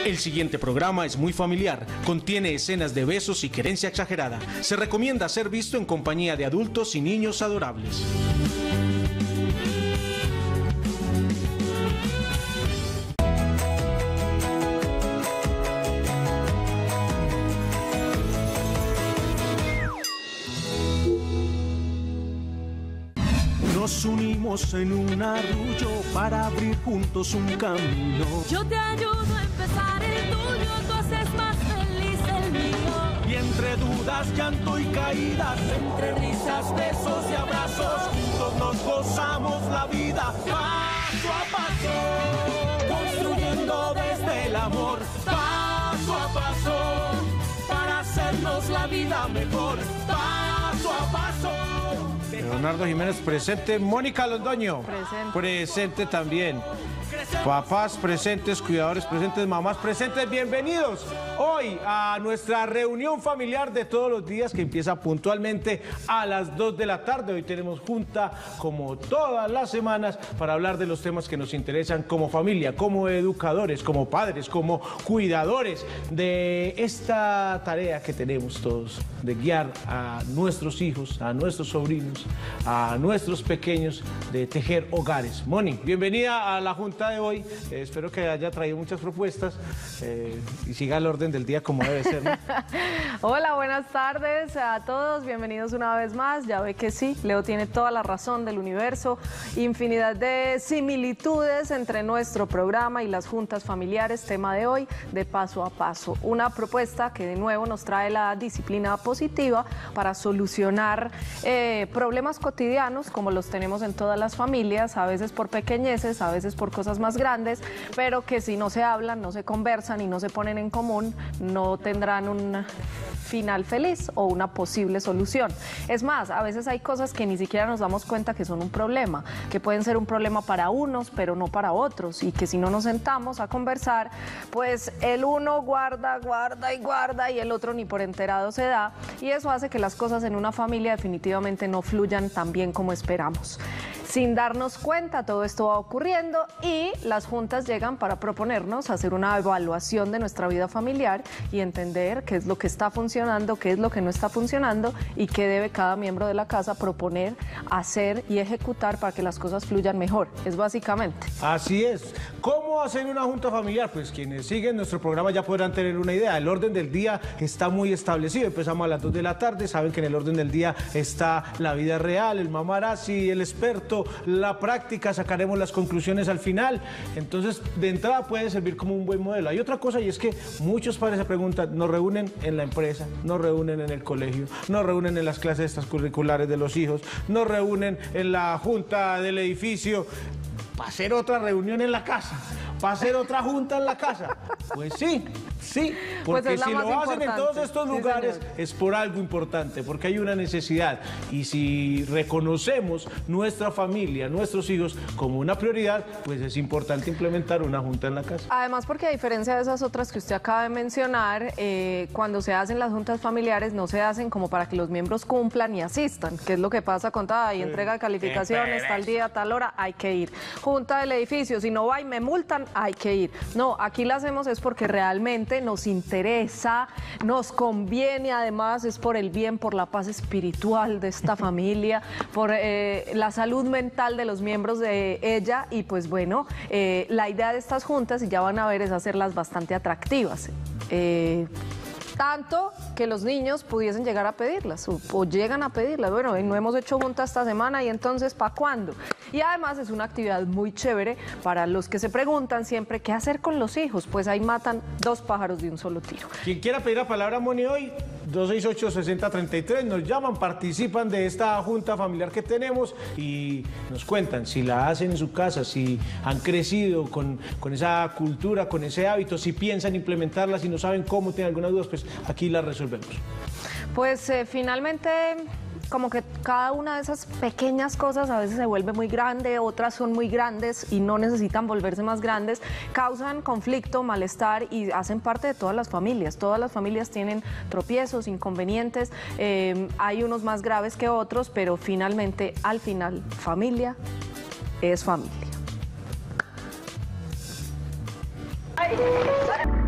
El siguiente programa es muy familiar, contiene escenas de besos y querencia exagerada. Se recomienda ser visto en compañía de adultos y niños adorables. Nos unimos en un arrullo para abrir juntos un camino. Yo te ayudo a empezar el tuyo, tú haces más feliz el mío. Y entre dudas, llanto y caídas, entre risas, besos y abrazos, juntos nos gozamos la vida paso a paso, construyendo desde el amor paso a paso, para hacernos la vida mejor paso a paso. Leonardo Jiménez presente, Mónica Londoño presente también, papás presentes, cuidadores presentes, mamás presentes, bienvenidos hoy a nuestra reunión familiar de todos los días que empieza puntualmente a las 2 de la tarde. Hoy tenemos junta como todas las semanas para hablar de los temas que nos interesan como familia, como educadores, como padres, como cuidadores de esta tarea que tenemos todos de guiar a nuestros hijos, a nuestros sobrinos, a nuestros pequeños, de tejer hogares. Moni, bienvenida a la junta de hoy. Espero que haya traído muchas propuestas y siga el orden del día como debe ser, ¿no? Hola, buenas tardes a todos, bienvenidos una vez más. Ya ve que sí, Leo tiene toda la razón del universo, infinidad de similitudes entre nuestro programa y las juntas familiares, tema de hoy, de paso a paso. Una propuesta que de nuevo nos trae la disciplina positiva para solucionar problemas cotidianos como los tenemos en todas las familias, a veces por pequeñeces, a veces por cosas más grandes, pero que si no se hablan, no se conversan y no se ponen en común, no tendrán un final feliz o una posible solución. Es más, a veces hay cosas que ni siquiera nos damos cuenta que son un problema, que pueden ser un problema para unos, pero no para otros, y que si no nos sentamos a conversar, pues el uno guarda y el otro ni por enterado se da, y eso hace que las cosas en una familia definitivamente no fluyan tan bien como esperamos. Sin darnos cuenta, todo esto va ocurriendo y las juntas llegan para proponernos hacer una evaluación de nuestra vida familiar y entender qué es lo que está funcionando, qué es lo que no está funcionando y qué debe cada miembro de la casa proponer, hacer y ejecutar para que las cosas fluyan mejor. Es básicamente. Así es. ¿Cómo hacer una junta familiar? Pues quienes siguen nuestro programa ya podrán tener una idea. El orden del día está muy establecido. Empezamos a las 2 de la tarde. Saben que en el orden del día está la vida real, el mamarazzi, el experto, la práctica, sacaremos las conclusiones al final. Entonces, de entrada puede servir como un buen modelo. Hay otra cosa y es que muchos padres se preguntan, nos reúnen en la empresa, nos reúnen en el colegio, nos reúnen en las clases extracurriculares de los hijos, nos reúnen en la junta del edificio, para hacer otra reunión en la casa, para hacer otra junta en la casa. Pues sí, porque pues si lo hacen en todos estos lugares es por algo importante, porque hay una necesidad. Y si reconocemos nuestra familia, nuestros hijos como una prioridad, pues es importante implementar una junta en la casa. Además, porque a diferencia de esas otras que usted acaba de mencionar, cuando se hacen las juntas familiares no se hacen como para que los miembros cumplan y asistan, que es lo que pasa con y entrega de calificaciones, tal día, tal hora, hay que ir. Junta del edificio, si no va y me multan, hay que ir. No, aquí la hacemos es porque realmente nos interesa, nos conviene, además es por el bien, por la paz espiritual de esta familia, por la salud mental de los miembros de ella y pues bueno, la idea de estas juntas, y ya van a ver, es hacerlas bastante atractivas. Tanto que los niños pudiesen llegar a pedirlas o llegan a pedirlas. Bueno, no hemos hecho juntas esta semana y entonces ¿para cuándo? Y además es una actividad muy chévere para los que se preguntan siempre qué hacer con los hijos. Pues ahí matan 2 pájaros de un solo tiro. Quien quiera pedir la palabra, Moni, hoy 268-6033, nos llaman, participan de esta junta familiar que tenemos y nos cuentan si la hacen en su casa, si han crecido con esa cultura, con ese hábito, si piensan implementarla, si no saben cómo, tienen algunas dudas, pues aquí la resolvemos. Pues finalmente, como que cada una de esas pequeñas cosas a veces se vuelve muy grande, otras son muy grandes y no necesitan volverse más grandes, causan conflicto, malestar y hacen parte de todas las familias. Todas las familias tienen tropiezos, inconvenientes, hay unos más graves que otros, pero finalmente, al final, familia es familia.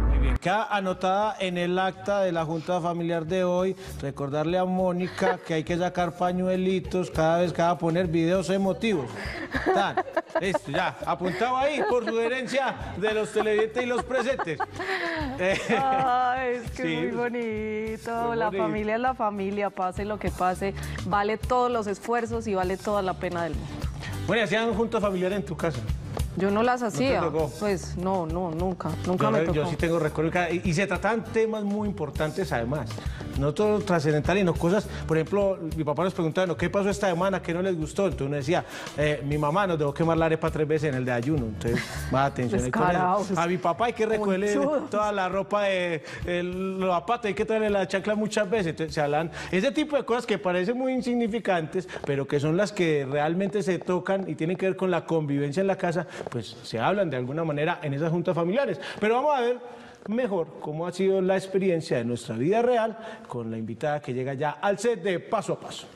queda anotada en el acta de la Junta Familiar de hoy, recordarle a Mónica que hay que sacar pañuelitos cada vez que va a poner videos emotivos. Listo, ya, apuntado ahí por sugerencia de los televidentes y los presentes. Ay, es que Sí, es muy bonito. muy La bonito. familia es la familia, pase lo que pase, vale todos los esfuerzos y vale toda la pena del mundo. Bueno, ¿hacían junta familiar en tu casa? Yo no las hacía, tocó? pues no, nunca me tocó. Yo sí tengo recuerdo y se trataban temas muy importantes además, no todo trascendental, sino cosas, por ejemplo, mi papá nos preguntaba, ¿no? ¿Qué pasó esta semana? ¿Qué no les gustó? Entonces uno decía, mi mamá nos dejó quemar la arepa 3 veces en el de ayuno, entonces más atención ahí con eso. Descarados. A mi papá hay que recogerle Conchudos. toda la ropa de los zapatos, hay que traerle la chancla muchas veces, entonces se hablan ese tipo de cosas que parecen muy insignificantes, pero que son las que realmente se tocan y tienen que ver con la convivencia en la casa, pues se hablan de alguna manera en esas juntas familiares. Pero vamos a ver mejor cómo ha sido la experiencia de nuestra vida real con la invitada que llega ya al set de Paso a Paso.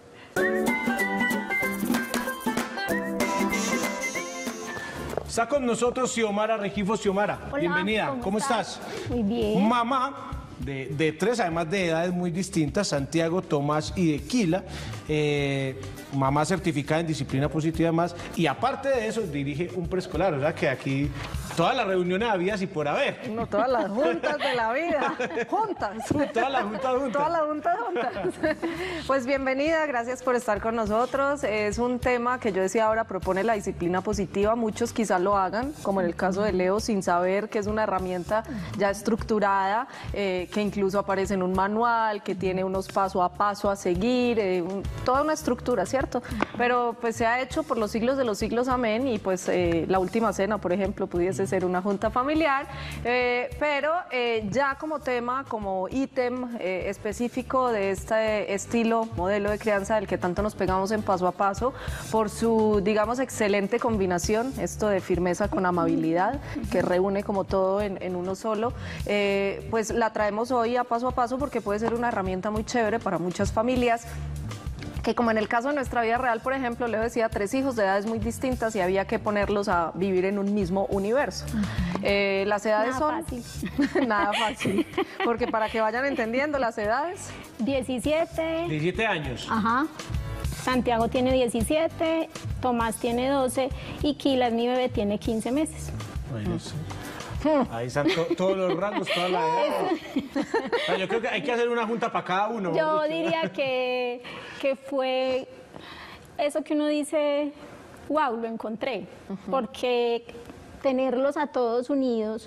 Está con nosotros Xiomara Regifo. Xiomara, Hola, bienvenida. ¿Cómo estás? Muy bien. Mamá de tres, además de edades muy distintas, Santiago, Tomás y Equila. Mamá certificada en disciplina positiva más, y aparte de eso dirige un preescolar, o sea que aquí todas las reuniones habidas y por haber. No, todas las juntas de la vida, juntas. Todas las juntas juntas. Todas las juntas juntas. Pues bienvenida, gracias por estar con nosotros. Es un tema que yo decía ahora propone la disciplina positiva. Muchos quizás lo hagan, como en el caso de Leo, sin saber que es una herramienta ya estructurada, que incluso aparece en un manual, que tiene unos paso a paso a seguir, toda una estructura, ¿cierto? Pero pues se ha hecho por los siglos de los siglos, amén, y pues la última cena, por ejemplo, pudiese ser una junta familiar, pero ya como tema, como ítem específico de este estilo, modelo de crianza del que tanto nos pegamos en Paso a Paso, por su, digamos, excelente combinación, esto de firmeza con amabilidad, que reúne como todo en uno solo, pues la traemos hoy a Paso porque puede ser una herramienta muy chévere para muchas familias, que como en el caso de nuestra vida real, por ejemplo, Leo decía 3 hijos de edades muy distintas y había que ponerlos a vivir en un mismo universo. Las edades Nada son... fácil. Nada fácil, porque para que vayan entendiendo las edades... 17. 17 años. Ajá. Santiago tiene 17, Tomás tiene 12 y Kila, mi bebé, tiene 15 meses. Bueno, sí. Ahí están todos los rangos, todas las edades. O sea, yo creo que hay que hacer una junta para cada uno. Yo diría que fue eso que uno dice, wow, lo encontré, porque tenerlos a todos unidos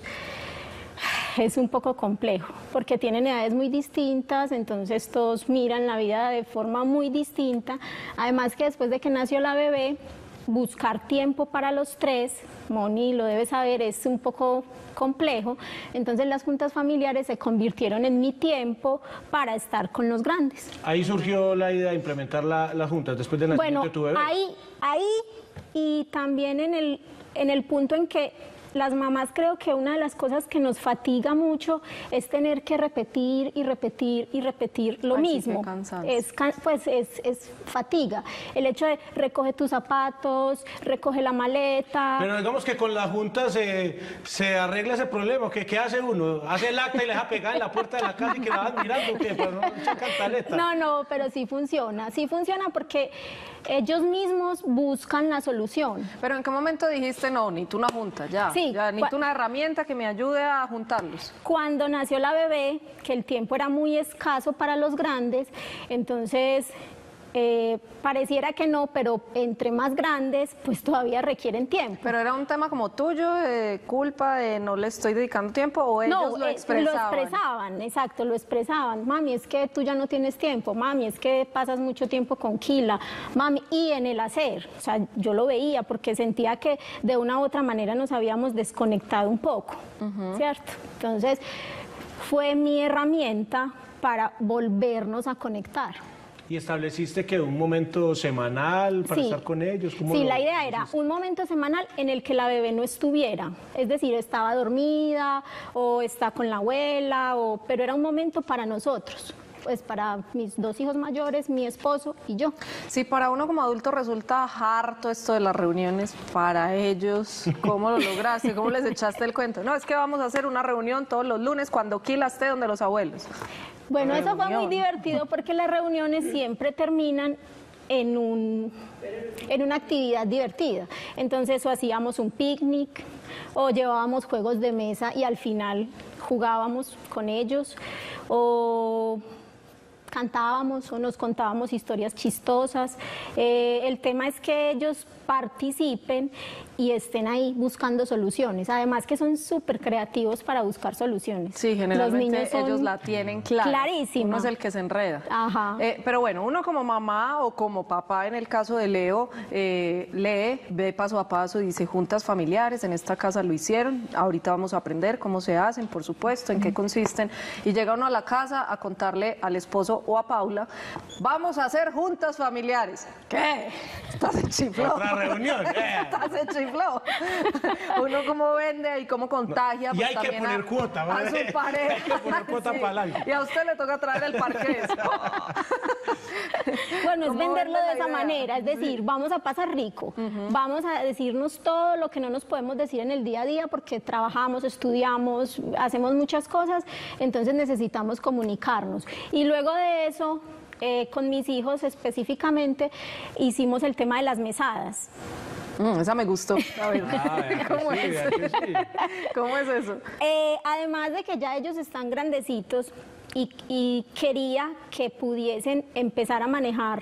es un poco complejo, porque tienen edades muy distintas, entonces todos miran la vida de forma muy distinta. Además que después de que nació la bebé, buscar tiempo para los 3, Moni lo debe saber, es un poco complejo. Entonces las juntas familiares se convirtieron en mi tiempo para estar con los grandes. Ahí surgió la idea de implementar las juntas después del nacimiento de tu bebé. Ahí y también en el punto en que las mamás, creo que una de las cosas que nos fatiga mucho es tener que repetir y repetir y repetir lo Ay, sí, mismo. qué cansancio. Es fatiga. El hecho de recoge tus zapatos, recoge la maleta. Pero digamos que con la junta se arregla ese problema. ¿Qué hace uno? Hace el acta y le deja pegar en la puerta de la casa y que la van mirando, ¿qué? Para no echar cantaleta. No, pero sí funciona porque ellos mismos buscan la solución. Pero ¿en qué momento dijiste no, necesito una junta, ya? Sí, Ya necesito una herramienta que me ayude a juntarlos. Cuando nació la bebé, que el tiempo era muy escaso para los grandes, entonces pareciera que no, pero entre más grandes, pues todavía requieren tiempo. Pero era un tema como tuyo, de culpa, de no le estoy dedicando tiempo, o ellos lo expresaban. Lo expresaban, exacto, lo expresaban. Mami, es que tú ya no tienes tiempo, mami, es que pasas mucho tiempo con Kila, mami, y en el hacer, o sea, yo lo veía porque sentía que de una u otra manera nos habíamos desconectado un poco, ¿cierto? Entonces, fue mi herramienta para volvernos a conectar. ¿Y estableciste que un momento semanal para estar con ellos? Sí, la idea era un momento semanal en el que la bebé no estuviera, es decir, estaba dormida o está con la abuela, pero era un momento para nosotros. pues para mis 2 hijos mayores, mi esposo y yo. Sí, para uno como adulto resulta harto esto de las reuniones. Para ellos, ¿cómo lo lograste? ¿Cómo les echaste el cuento? No, es que vamos a hacer una reunión todos los lunes cuando Quila esté donde los abuelos. Bueno, eso fue muy divertido porque las reuniones siempre terminan en una actividad divertida. Entonces o hacíamos un picnic o llevábamos juegos de mesa y al final jugábamos con ellos, o cantábamos o nos contábamos historias chistosas. El tema es que ellos participen y estén ahí buscando soluciones. Además que son súper creativos para buscar soluciones. Sí, generalmente ellos la tienen clara. Clarísima. Uno es el que se enreda. Ajá. Pero bueno, uno como mamá o como papá, en el caso de Leo, lee, ve paso a paso, dice juntas familiares, en esta casa lo hicieron, ahorita vamos a aprender cómo se hacen, por supuesto, en qué consisten, y llega uno a la casa a contarle al esposo o a Paula, vamos a hacer juntas familiares. ¿Qué? Estás en chifló. Otra reunión. Estás en chifló. Uno cómo vende y cómo contagia. Y pues, hay que también poner cuota, a ¿vale? su pareja. Hay que poner cuota Sí. para adelante. Y a usted le toca traer el parqués. Bueno, es ¿Cómo venderlo vende de la esa idea? manera, es decir, vamos a pasar rico, vamos a decirnos todo lo que no nos podemos decir en el día a día porque trabajamos, estudiamos, hacemos muchas cosas, entonces necesitamos comunicarnos. Y luego de eso, con mis hijos específicamente, hicimos el tema de las mesadas. Esa me gustó. A ver, ¿cómo sí, es? vea que sí. ¿Cómo es eso? Además de que ya ellos están grandecitos y quería que pudiesen empezar a manejar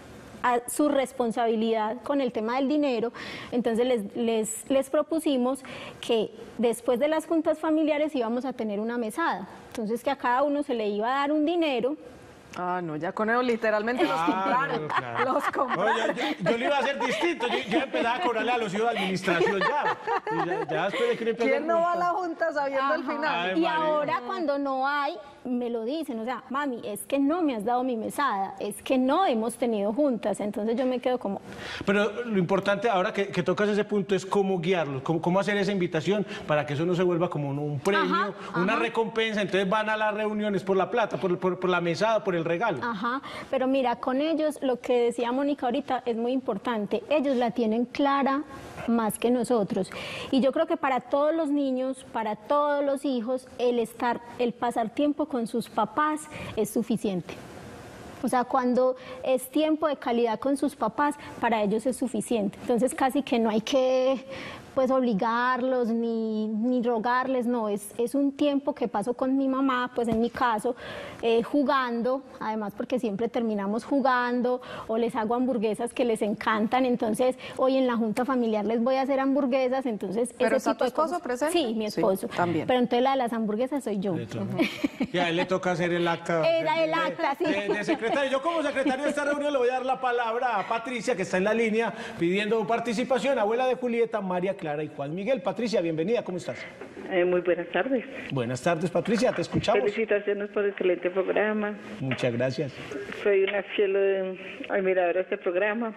su responsabilidad con el tema del dinero, entonces les propusimos que después de las juntas familiares íbamos a tener una mesada, entonces que a cada uno se le iba a dar un dinero. Ah, no, ya con eso literalmente los compraron. claro. Los compraron. Yo lo iba a hacer distinto. Yo empezaba a cobrarle a los hijos de administración ya. Y ya después de que ¿Quién no va a la junta sabiendo el final? Ay, Y María. ahora cuando no hay, me lo dicen, o sea, mami, es que no me has dado mi mesada, es que no hemos tenido juntas, entonces yo me quedo como... Pero lo importante ahora que tocas ese punto es cómo guiarlos, cómo hacer esa invitación para que eso no se vuelva como un premio, una recompensa. Entonces van a las reuniones por la plata, por la mesada, por el regalo. Ajá, pero mira, con ellos, lo que decía Mónica ahorita es muy importante, ellos la tienen clara más que nosotros. Y yo creo que para todos los niños, para todos los hijos, el pasar tiempo con sus papás es suficiente. O sea, cuando es tiempo de calidad con sus papás, para ellos es suficiente. Entonces casi que no hay que pues obligarlos ni rogarles, no, es un tiempo que paso con mi mamá, pues en mi caso, jugando, además porque siempre terminamos jugando, o les hago hamburguesas que les encantan, entonces hoy en la junta familiar les voy a hacer hamburguesas, entonces... ¿Pero ese está tipo tu de esposo cosas. presente? Sí, mi esposo. Sí, también. Pero entonces la de las hamburguesas soy yo. Y a él le toca hacer el acta. El acta, sí. De secretario. Yo como secretario de esta reunión le voy a dar la palabra a Patricia, que está en la línea pidiendo participación, abuela de Julieta, María Clara y Juan Miguel. Patricia, bienvenida, ¿cómo estás? Muy buenas tardes. Buenas tardes, Patricia, te escuchamos. Felicitaciones por el excelente programa. Muchas gracias. Soy una fiel admiradora de este programa.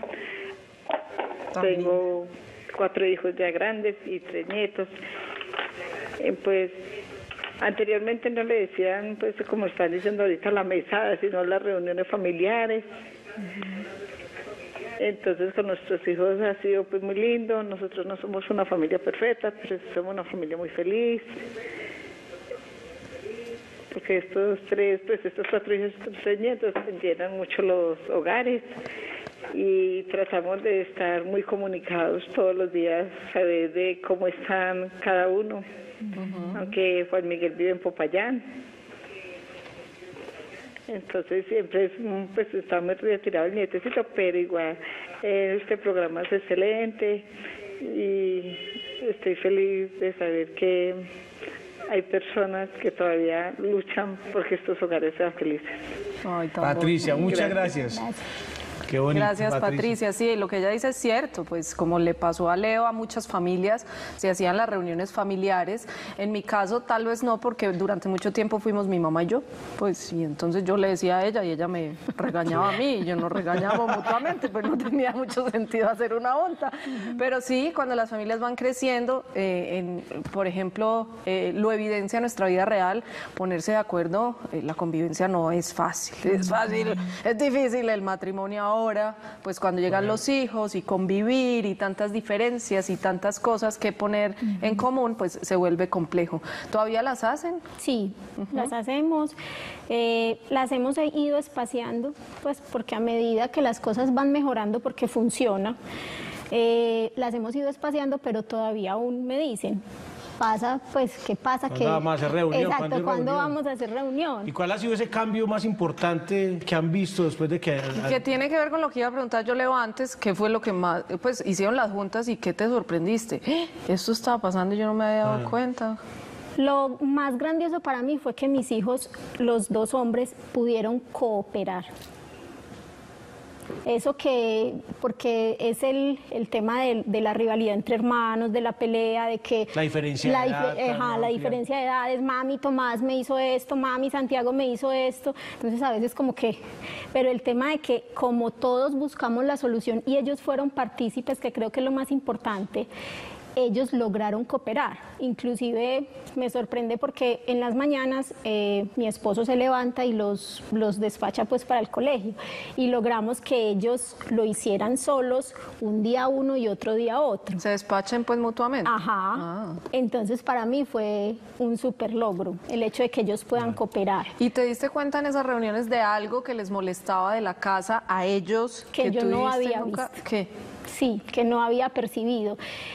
También. Tengo 4 hijos ya grandes y 3 nietos. Pues anteriormente no le decían, pues como están diciendo ahorita, la mesada, sino las reuniones familiares. Entonces con nuestros hijos ha sido pues muy lindo. Nosotros no somos una familia perfecta, pero somos una familia muy feliz. Porque estos 4 hijos, estos 3 nietos llenan mucho los hogares y tratamos de estar muy comunicados todos los días, saber de cómo están cada uno. Aunque Juan Miguel vive en Popayán. Entonces siempre pues está muy retirado el nietecito, pero igual este programa es excelente y estoy feliz de saber que hay personas que todavía luchan porque estos hogares sean felices. Ay, tan Patricia, bonito. muchas gracias. Qué bonito. Gracias, Patricia. Sí, lo que ella dice es cierto, pues como le pasó a Leo, a muchas familias se hacían las reuniones familiares. En mi caso, tal vez no, porque durante mucho tiempo fuimos mi mamá y yo, pues, y entonces yo le decía a ella y ella me regañaba a mí y yo nos regañábamos mutuamente, pues no tenía mucho sentido hacer una junta. Pero sí, cuando las familias van creciendo, por ejemplo, lo evidencia nuestra vida real, ponerse de acuerdo, la convivencia no es fácil, es difícil el matrimonio ahora, pues cuando llegan los hijos y convivir y tantas diferencias y tantas cosas que poner en común, pues se vuelve complejo. ¿Todavía las hacen? Sí, las hacemos, las hemos ido espaciando, pues porque a medida que las cosas van mejorando, porque funciona, las hemos ido espaciando, pero todavía aún me dicen, ¿qué pasa? ¿Cuándo vamos a hacer reunión? Exacto, ¿cuándo vamos a hacer reunión? ¿Y cuál ha sido ese cambio más importante que han visto después de que... Que tiene que ver con lo que iba a preguntar yo, Leo, antes, ¿qué fue lo que más, pues, hicieron las juntas y qué te sorprendiste? Esto estaba pasando y yo no me había dado cuenta. Lo más grandioso para mí fue que mis hijos, los dos hombres, pudieron cooperar. Eso porque es el tema de la rivalidad entre hermanos, de la pelea, de que... La diferencia de edad. La diferencia de edades, mami, Tomás me hizo esto, mami, Santiago me hizo esto. Entonces a veces como que... Pero el tema de que como todos buscamos la solución y ellos fueron partícipes, que creo que es lo más importante, ellos lograron cooperar. Inclusive me sorprende porque en las mañanas mi esposo se levanta y los despacha pues para el colegio y logramos que ellos lo hicieran solos un día uno y otro día otro. ¿Se despachen pues mutuamente? Ajá. Entonces para mí fue un súper logro el hecho de que ellos puedan cooperar. ¿Y te diste cuenta en esas reuniones de algo que les molestaba de la casa a ellos? Que yo no había visto. ¿Qué? Sí, que no había percibido.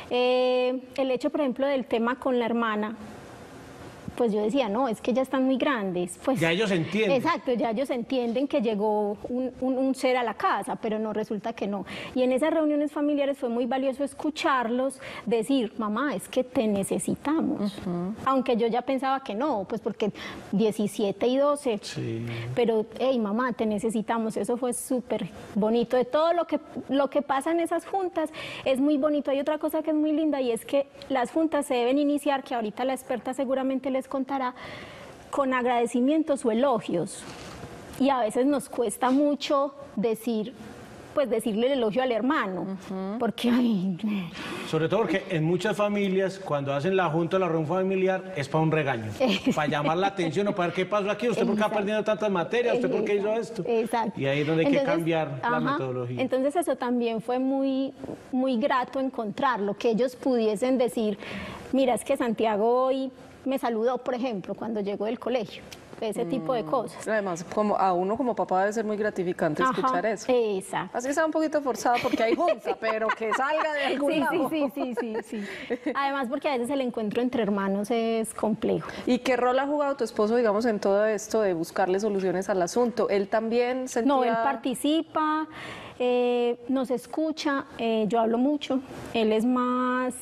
El hecho, por ejemplo, del tema con la hermana, pues yo decía, no, es que ya están muy grandes. Pues, ya ellos entienden. Exacto, ya ellos entienden que llegó un ser a la casa, pero no, resulta que no. Y en esas reuniones familiares fue muy valioso escucharlos decir, mamá, es que te necesitamos. Aunque yo ya pensaba que no, pues porque 17 y 12, sí. Pero, hey, mamá, te necesitamos. Eso fue súper bonito. De todo lo que pasa en esas juntas es muy bonito. Hay otra cosa que es muy linda y es que las juntas se deben iniciar, que ahorita la experta seguramente les contará, con agradecimientos o elogios. Y a veces nos cuesta mucho decirle el elogio al hermano, porque sobre todo porque en muchas familias cuando hacen la junta, la reunión familiar, es para un regaño, para llamar la atención o para ver qué pasó aquí, usted por qué ha perdido tantas materias, usted por qué hizo esto. Exacto. Y ahí es donde hay que cambiar la metodología. Entonces eso también fue muy, muy grato encontrarlo, que ellos pudiesen decir, mira, es que Santiago hoy me saludó, por ejemplo, cuando llegó del colegio. Ese tipo de cosas. Además, como a uno como papá debe ser muy gratificante escuchar eso. Exacto. Así sea un poquito forzado porque hay junta, pero que salga de algún lado. Sí. Además, porque a veces el encuentro entre hermanos es complejo. ¿Y qué rol ha jugado tu esposo, digamos, en todo esto de buscarle soluciones al asunto? ¿Él también sentía...? No, él participa, nos escucha, yo hablo mucho, él es más...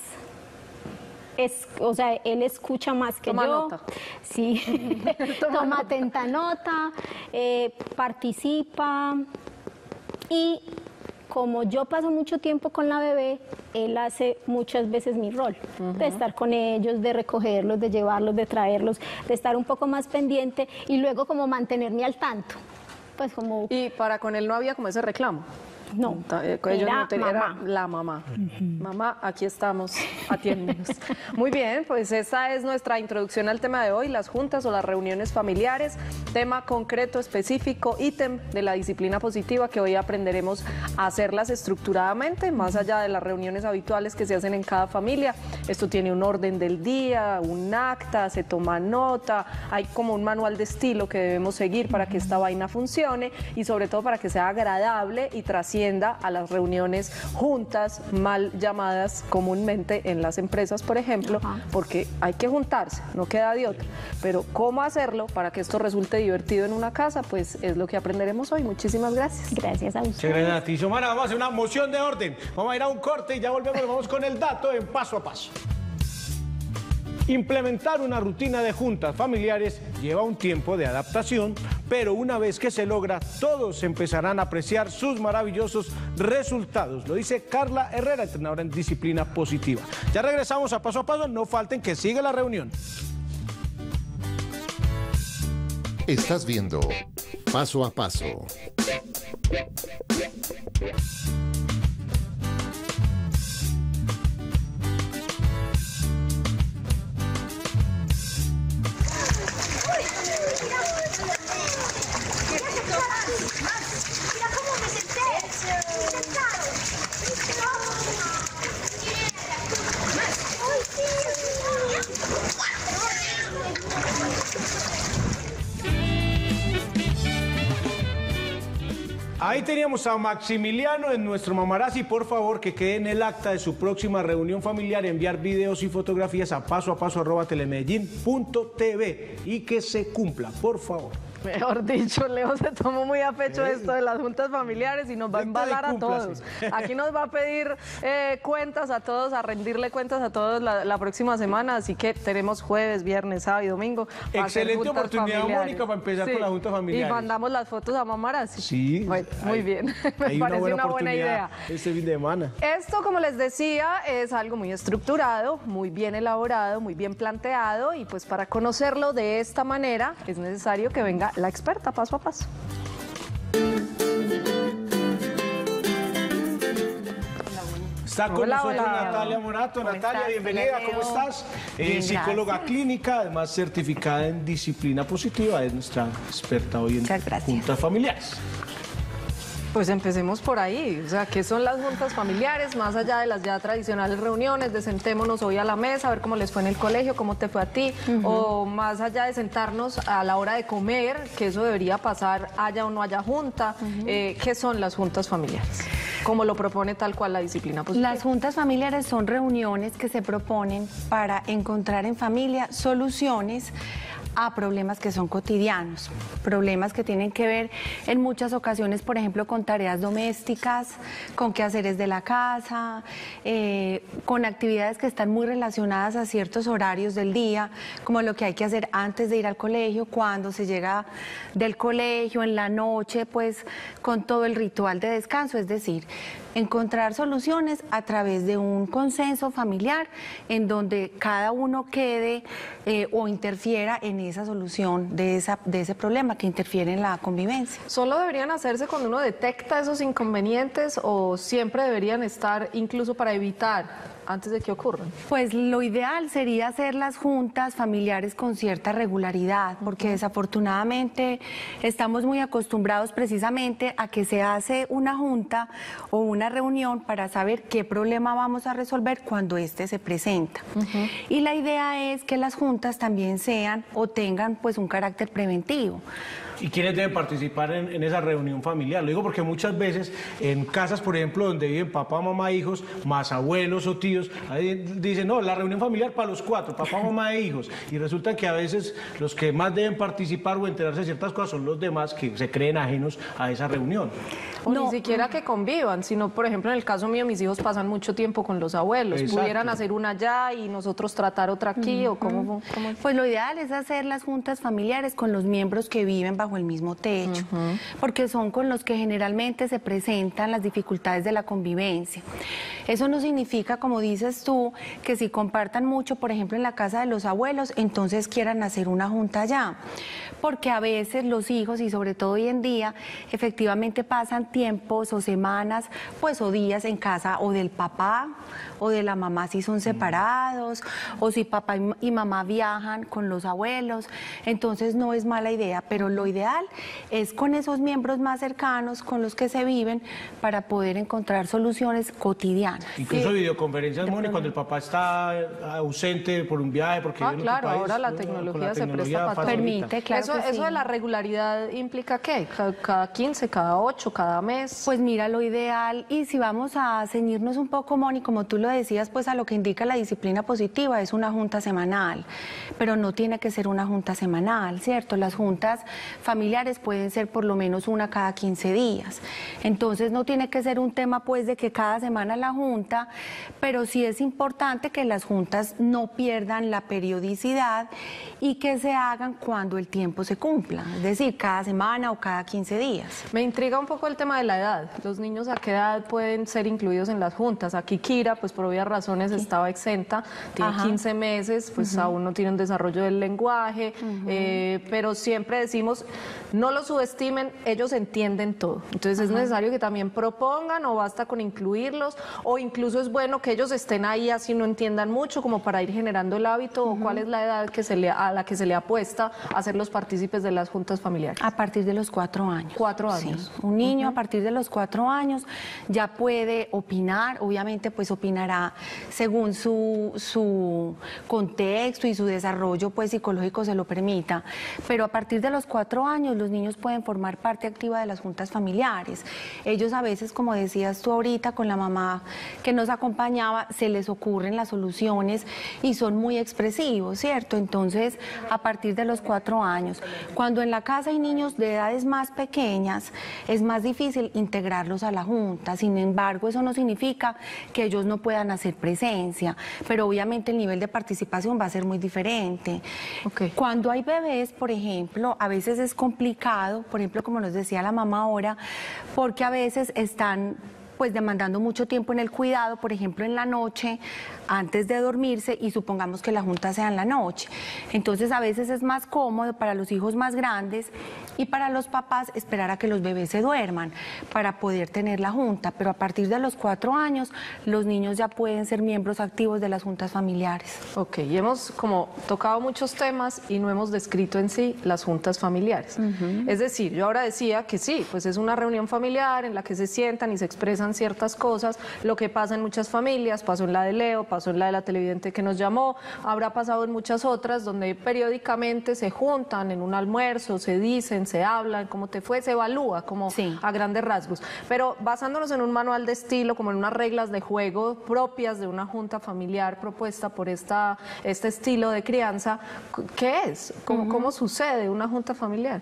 él escucha más que Toma yo. Nota. Sí, toma atenta nota, participa y como yo paso mucho tiempo con la bebé, él hace muchas veces mi rol, de estar con ellos, de recogerlos, de llevarlos, de traerlos, de estar un poco más pendiente y luego como mantenerme al tanto. Pues como... Y para con él no había como ese reclamo. No, era la mamá. Mamá, aquí estamos, atiéndenos. Muy bien, pues esta es nuestra introducción al tema de hoy, las juntas o las reuniones familiares, tema concreto, específico, ítem de la disciplina positiva que hoy aprenderemos a hacerlas estructuradamente, más allá de las reuniones habituales que se hacen en cada familia. Esto tiene un orden del día, un acta, se toma nota, hay como un manual de estilo que debemos seguir para que esta vaina funcione y sobre todo para que sea agradable y trascienda a las reuniones juntas, mal llamadas comúnmente en las empresas, por ejemplo, porque hay que juntarse, no queda de otra. Pero cómo hacerlo para que esto resulte divertido en una casa, pues es lo que aprenderemos hoy. Muchísimas gracias. Gracias a usted. Muchas gracias a ti, Xiomara. Vamos a hacer una moción de orden. Vamos a ir a un corte y ya volvemos. Vamos con el dato en paso a paso. Implementar una rutina de juntas familiares lleva un tiempo de adaptación pero una vez que se logra, todos empezarán a apreciar sus maravillosos resultados. Lo dice Carla Herrera, entrenadora en disciplina positiva. Ya regresamos a Paso, no falten que siga la reunión. Estás viendo Paso a Paso. Ahí teníamos a Maximiliano en nuestro Mamarazzi. Por favor, que quede en el acta de su próxima reunión familiar enviar videos y fotografías a pasoapaso@telemedellin.tv y que se cumpla, por favor. Mejor dicho, Leo se tomó muy a pecho esto de las juntas familiares y nos va a embalar a todos. Aquí nos va a pedir cuentas a todos, a rendirle cuentas a todos la próxima semana, así que tenemos jueves, viernes, sábado y domingo. Excelente oportunidad, familiares. Mónica, para empezar con la junta familiar. Y mandamos las fotos a Mamarazzi. Sí. Bueno, muy bien, me parece una buena idea. Este fin de semana. Esto, como les decía, es algo muy estructurado, muy bien elaborado, muy bien planteado, y pues para conocerlo de esta manera es necesario que venga la experta paso a paso. Está con nosotros Natalia Morato. Natalia, bienvenida, ¿cómo estás? Psicóloga clínica, además certificada en disciplina positiva, es nuestra experta hoy en juntas familiares. Pues empecemos por ahí, o sea, ¿qué son las juntas familiares? Más allá de las ya tradicionales reuniones, de sentémonos hoy a la mesa, a ver cómo les fue en el colegio, cómo te fue a ti, o más allá de sentarnos a la hora de comer, que eso debería pasar haya o no haya junta, ¿qué son las juntas familiares? Como lo propone tal cual la disciplina positiva. Las juntas familiares son reuniones que se proponen para encontrar en familia soluciones a problemas que son cotidianos, problemas que tienen que ver en muchas ocasiones, por ejemplo, con tareas domésticas, con quehaceres de la casa, con actividades que están muy relacionadas a ciertos horarios del día, como lo que hay que hacer antes de ir al colegio, cuando se llega del colegio, en la noche, pues con todo el ritual de descanso, es decir, encontrar soluciones a través de un consenso familiar en donde cada uno quede o interfiera en esa solución de ese problema que interfiere en la convivencia. ¿Solo deberían hacerse cuando uno detecta esos inconvenientes o siempre deberían estar incluso para evitar antes de que ocurran? Pues lo ideal sería hacer las juntas familiares con cierta regularidad, porque desafortunadamente estamos muy acostumbrados precisamente a que se hace una junta o una reunión para saber qué problema vamos a resolver cuando éste se presenta. Y la idea es que las juntas también sean o tengan pues un carácter preventivo. ¿Y quiénes deben participar en esa reunión familiar? Lo digo porque muchas veces en casas, por ejemplo, donde viven papá, mamá, hijos, más abuelos o tíos, ahí dicen, no, la reunión familiar para los cuatro, papá, mamá e hijos. Y resulta que a veces los que más deben participar o enterarse de ciertas cosas son los demás que se creen ajenos a esa reunión. O ni siquiera que convivan, sino, por ejemplo, en el caso mío, mis hijos pasan mucho tiempo con los abuelos. Exacto. ¿Pudieran hacer una allá y nosotros tratar otra aquí? ¿O cómo? Pues lo ideal es hacer las juntas familiares con los miembros que viven bajo el mismo techo, porque son con los que generalmente se presentan las dificultades de la convivencia. Eso no significa, como dices tú, que si compartan mucho, por ejemplo, en la casa de los abuelos, entonces quieran hacer una junta allá, porque a veces los hijos, y sobre todo hoy en día, efectivamente pasan tiempos o semanas, pues o días en casa o del papá o de la mamá si son separados, o si papá y mamá viajan con los abuelos, entonces no es mala idea, pero lo ideal es con esos miembros más cercanos con los que se viven para poder encontrar soluciones cotidianas. Incluso videoconferencias, Moni, cuando el papá está ausente por un viaje, porque claro, en otro país, ahora la tecnología se presta para permite, claro. Eso de la regularidad implica ¿qué? ¿Cada 15, cada 8, cada mes? Pues mira, lo ideal, y si vamos a ceñirnos un poco, Moni, como tú lo decías, pues a lo que indica la disciplina positiva, es una junta semanal, pero no tiene que ser una junta semanal, ¿cierto? Las juntas familiares pueden ser por lo menos una cada 15 días. Entonces no tiene que ser un tema pues de que cada semana la junta, pero pero sí es importante que las juntas no pierdan la periodicidad y que se hagan cuando el tiempo se cumpla, es decir, cada semana o cada 15 días. Me intriga un poco el tema de la edad. Los niños a qué edad pueden ser incluidos en las juntas. Aquí Kira, pues por obvias razones estaba exenta, tiene 15 meses, pues aún no tiene un desarrollo del lenguaje, pero siempre decimos, no lo subestimen, ellos entienden todo. Entonces es necesario que también propongan o basta con incluirlos, o incluso es bueno que ellos estén ahí así no entiendan mucho, como para ir generando el hábito, o cuál es la edad que a la que se le apuesta a ser los partícipes de las juntas familiares. A partir de los 4 años. 4 años. Sí. Un niño a partir de los 4 años ya puede opinar, obviamente pues opinará según su contexto y su desarrollo pues psicológico se lo permita, pero a partir de los 4 años los niños pueden formar parte activa de las juntas familiares. Ellos a veces, como decías tú ahorita, con la mamá que nos acompañaba, se les ocurren las soluciones y son muy expresivos, ¿cierto? Entonces, a partir de los 4 años, cuando en la casa hay niños de edades más pequeñas, es más difícil integrarlos a la junta. Sin embargo, eso no significa que ellos no puedan hacer presencia, pero obviamente el nivel de participación va a ser muy diferente. Cuando hay bebés, por ejemplo, a veces es complicado, por ejemplo, como nos decía la mamá ahora, porque a veces están pues demandando mucho tiempo en el cuidado, por ejemplo en la noche, antes de dormirse, y supongamos que la junta sea en la noche. Entonces a veces es más cómodo para los hijos más grandes y para los papás esperar a que los bebés se duerman para poder tener la junta, pero a partir de los 4 años los niños ya pueden ser miembros activos de las juntas familiares. Ok, y hemos como tocado muchos temas y no hemos descrito en sí las juntas familiares. Es decir, yo ahora decía que sí, pues es una reunión familiar en la que se sientan y se expresan ciertas cosas, lo que pasa en muchas familias, pasó en la de Leo, pasó en la de la televidente que nos llamó, habrá pasado en muchas otras donde periódicamente se juntan en un almuerzo, se dicen, se hablan, cómo te fue, se evalúa como a grandes rasgos. Pero basándonos en un manual de estilo, como en unas reglas de juego propias de una junta familiar propuesta por este estilo de crianza, ¿qué es? ¿Cómo sucede una junta familiar?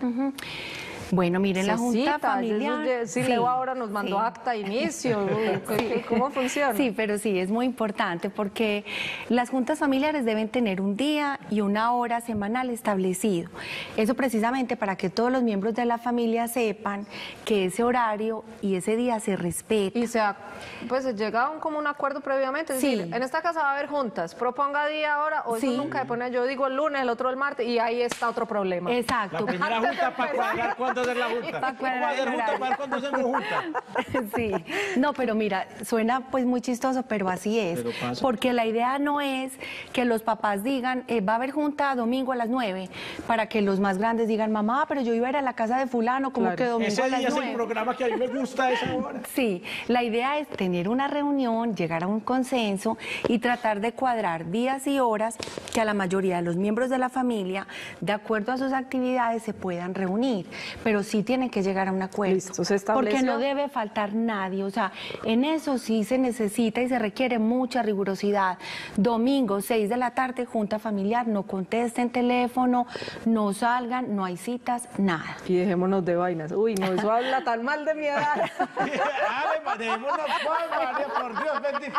Bueno, miren, la junta familiar... Leo ahora nos mandó acta, inicio, ¿cómo funciona? Sí, pero sí, es muy importante porque las juntas familiares deben tener un día y una hora semanal establecido. Eso precisamente para que todos los miembros de la familia sepan que ese horario y ese día se respeta. Y pues se llega a un común acuerdo previamente, es decir, en esta casa va a haber juntas, proponga día, hora, o eso nunca se pone, yo digo el lunes, el otro el martes, y ahí está otro problema. Exacto. La primera junta para cuadrar cuándo hacer la junta. Para hacer junta, para cuándo hacemos junta. Sí, no, pero mira, suena pues muy chistoso, pero así es. Pero pasa. Porque la idea no es que los papás digan, va a haber junta domingo a las 9, para que los más grandes digan, mamá, pero yo iba a ir a la casa de fulano, ¿cómo que domingo ese a las 9? Ese día es el programa que a mí me gusta a esa hora. Sí, la idea es tener una reunión, llegar a un consenso y tratar de cuadrar días y horas que a la mayoría de los miembros de la familia, de acuerdo a sus actividades, se puedan reunir. Pero sí tienen que llegar a un acuerdo. Listo, se estableció. Porque no debe faltar nadie. O sea, en eso sí se necesita y se requiere mucha rigurosidad. Domingo, 6 de la tarde, junta familiar, no contesten teléfono, no salgan, no hay citas, nada. Y dejémonos de vainas. Uy, no, eso habla tan mal de mi edad. Dejémonos, María, por Dios bendito.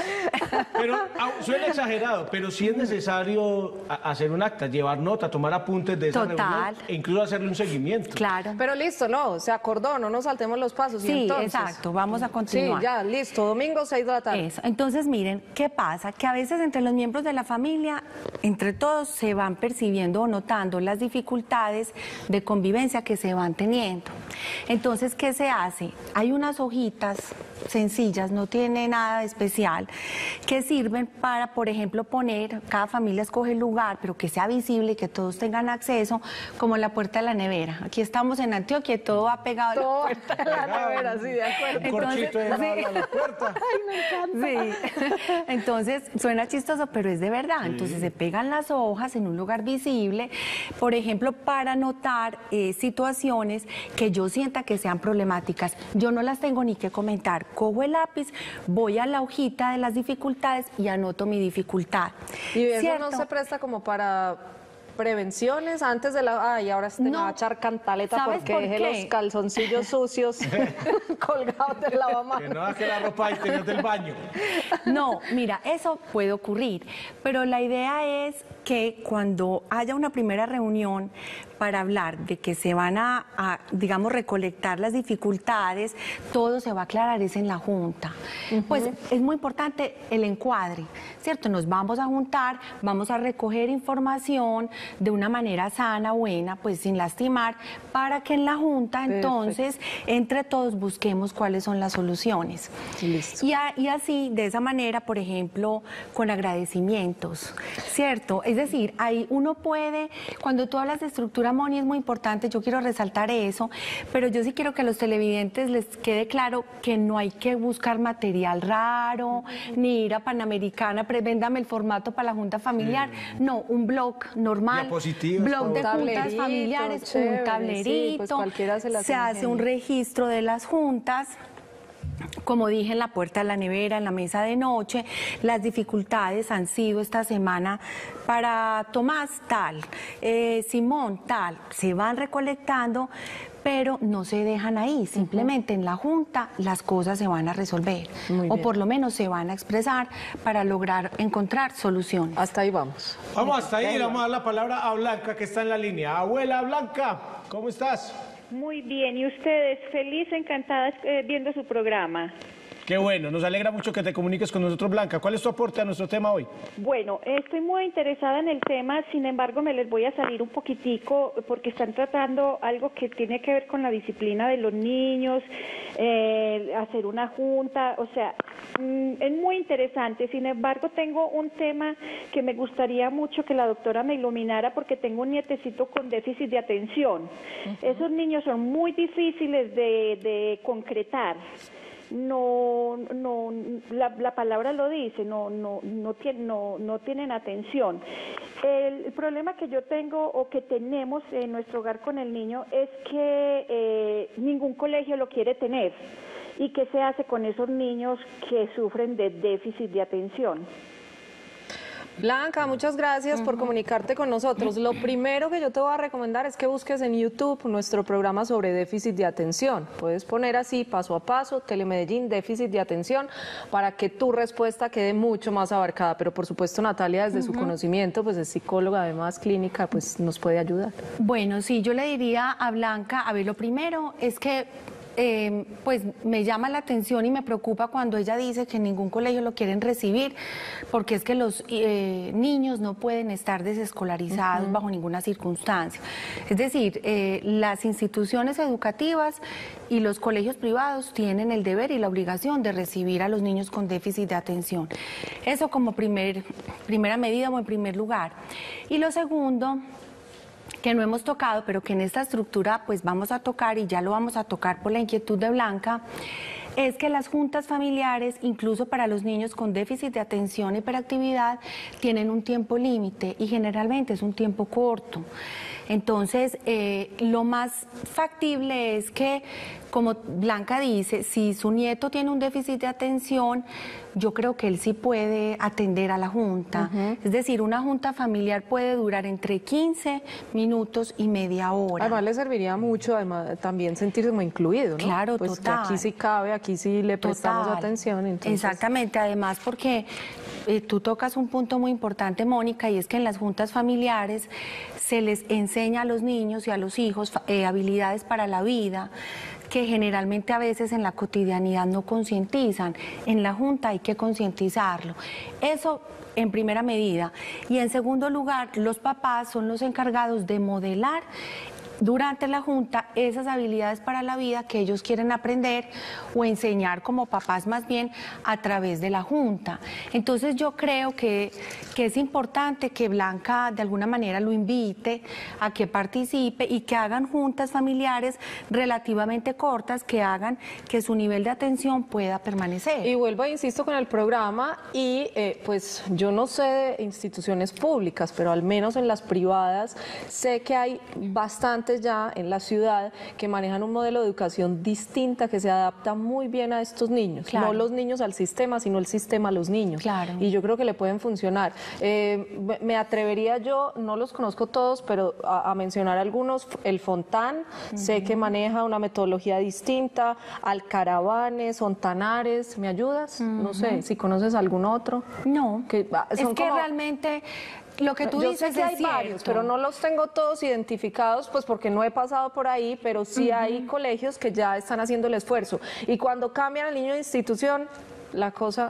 Pero suena exagerado, pero sí es necesario hacer un acta, llevar nota, tomar apuntes de esa reunión e incluso hacerle un seguimiento. Claro. Pero listo, no, se acordó, no nos saltemos los pasos. Sí, y entonces, exacto, vamos a continuar. Sí, ya, listo, domingo 6 de la tarde. Eso. Entonces, miren, ¿qué pasa? Que a veces entre los miembros de la familia, entre todos, se van percibiendo o notando las dificultades de convivencia que se van teniendo. Entonces, ¿qué se hace? Hay unas hojitas sencillas, no tiene nada de especial, que sirven para, por ejemplo, poner, cada familia escoge el lugar, pero que sea visible y que todos tengan acceso, como la puerta de la nevera. Aquí estamos en Antioquia y todo va pegado todo a la puerta de la nevera, sí, de acuerdo. Un corchito de la puerta. Ay, me encanta. Sí, entonces suena chistoso, pero es de verdad. Sí. Entonces se pegan las hojas en un lugar visible, por ejemplo, para notar situaciones que yo sienta que sean problemáticas. Yo no las tengo ni que comentar. Cojo el lápiz, voy a la hojita de las dificultades y anoto mi dificultad. Y eso ¿cierto? no se presta como para prevenciones antes de la... Ay, ahora se me va a echar cantaleta porque por dejé qué? los calzoncillos sucios colgados del lavamanos. Que no deje la ropa interior del baño. No, mira, eso puede ocurrir, pero la idea es que cuando haya una primera reunión para hablar de que se van digamos, recolectar las dificultades, todo se va a aclarar es en la junta. Pues es muy importante el encuadre, ¿cierto? Nos vamos a juntar, vamos a recoger información de una manera sana, buena, pues sin lastimar, para que en la junta entonces entre todos busquemos cuáles son las soluciones. Listo. Y así, de esa manera, por ejemplo, con agradecimientos, ¿cierto? Es decir, ahí uno puede, cuando tú hablas de estructura, Moni, es muy importante, yo quiero resaltar eso, pero yo sí quiero que a los televidentes les quede claro que no hay que buscar material raro, ni ir a Panamericana, véndame el formato para la junta familiar, no, un blog normal, Diapositivas, blog de un juntas tablerito, familiares, chévere, un tablerito, sí, pues cualquiera se las hace un ingenia. registro de las juntas. Como dije, en la puerta de la nevera, en la mesa de noche, las dificultades han sido esta semana para Tomás tal, Simón tal, se van recolectando, pero no se dejan ahí, simplemente en la junta las cosas se van a resolver, o por lo menos se van a expresar para lograr encontrar soluciones. Hasta ahí vamos. Vamos hasta ahí, le vamos a dar la palabra a Blanca, que está en la línea. Abuela Blanca, ¿cómo estás? Muy bien, y ustedes, feliz, encantadas viendo su programa. Qué bueno, nos alegra mucho que te comuniques con nosotros, Blanca. ¿Cuál es tu aporte a nuestro tema hoy? Bueno, estoy muy interesada en el tema, sin embargo me les voy a salir un poquitico porque están tratando algo que tiene que ver con la disciplina de los niños, hacer una junta, o sea, es muy interesante. Sin embargo, tengo un tema que me gustaría mucho que la doctora me iluminara porque tengo un nietecito con déficit de atención. Esos niños son muy difíciles de concretar. La palabra lo dice, no tienen atención. El problema que yo tengo o que tenemos en nuestro hogar con el niño es que ningún colegio lo quiere tener. ¿Y qué se hace con esos niños que sufren de déficit de atención? Blanca, muchas gracias por comunicarte con nosotros. Lo primero que yo te voy a recomendar es que busques en YouTube nuestro programa sobre déficit de atención. Puedes poner así, paso a paso, Telemedellín, déficit de atención, para que tu respuesta quede mucho más abarcada. Pero por supuesto, Natalia, desde su conocimiento, pues es psicóloga, además clínica, pues nos puede ayudar. Bueno, sí, yo le diría a Blanca, a ver, lo primero es que pues me llama la atención y me preocupa cuando ella dice que ningún colegio lo quieren recibir, porque es que los niños no pueden estar desescolarizados bajo ninguna circunstancia. Es decir, las instituciones educativas y los colegios privados tienen el deber y la obligación de recibir a los niños con déficit de atención. Eso como primera medida o en primer lugar. Y lo segundo, que no hemos tocado, pero que en esta estructura pues vamos a tocar, y ya lo vamos a tocar por la inquietud de Blanca, es que las juntas familiares, incluso para los niños con déficit de atención y hiperactividad, tienen un tiempo límite y generalmente es un tiempo corto. Entonces, lo más factible es que, como Blanca dice, si su nieto tiene un déficit de atención, yo creo que él sí puede atender a la junta. Es decir, una junta familiar puede durar entre 15 minutos y media hora. Además, le serviría mucho además, también sentirse como incluido, ¿no? Claro, pues total. Aquí sí cabe, aquí sí le prestamos Total. atención. Entonces... Exactamente, además porque tú tocas un punto muy importante, Mónica, y es que en las juntas familiares se les enseña a los niños y a los hijos habilidades para la vida que generalmente a veces en la cotidianidad no concientizan. En la junta hay que concientizarlo. Eso en primera medida. Y en segundo lugar, los papás son los encargados de modelar durante la junta esas habilidades para la vida que ellos quieren aprender o enseñar como papás más bien a través de la junta. Entonces yo creo que es importante que Blanca de alguna manera lo invite a que participe y que hagan juntas familiares relativamente cortas que hagan que su nivel de atención pueda permanecer. Y vuelvo, insisto, con el programa y pues yo yo no sé de instituciones públicas, pero al menos en las privadas sé que hay bastantes ya en la ciudad que manejan un modelo de educación distinta que se adapta muy bien a estos niños. Claro. No los niños al sistema, sino el sistema a los niños. Claro. Y yo creo que le pueden funcionar. Me atrevería yo, no los conozco todos, pero a mencionar algunos. El Fontán, sé que maneja una metodología distinta. Alcaravanes, Fontanares, ¿me ayudas? No sé, si conoces algún otro. No, Que, es son que como- realmente lo que tú yo dices sé que es hay cierto. varios, pero no los tengo todos identificados, pues porque no he pasado por ahí, pero sí hay colegios que ya están haciendo el esfuerzo. Y cuando cambian al niño de institución, la cosa